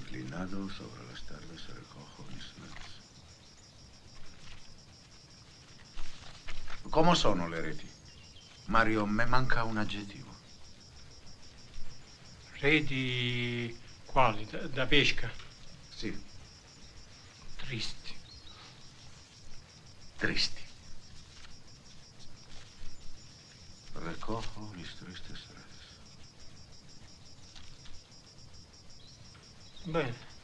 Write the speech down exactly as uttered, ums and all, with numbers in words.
Inclinado sobre las tardes recojo mis nudes. Come sono le reti? Mario, me manca un aggettivo. Reti quali? Da, da pesca? Sì. Tristi. Tristi. Recojo mis tristes redes. Bene.